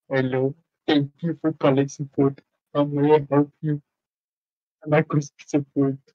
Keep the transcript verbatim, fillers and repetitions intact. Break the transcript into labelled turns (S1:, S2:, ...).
S1: Hello. Thank you for calling support. How may I help you? Marcos support.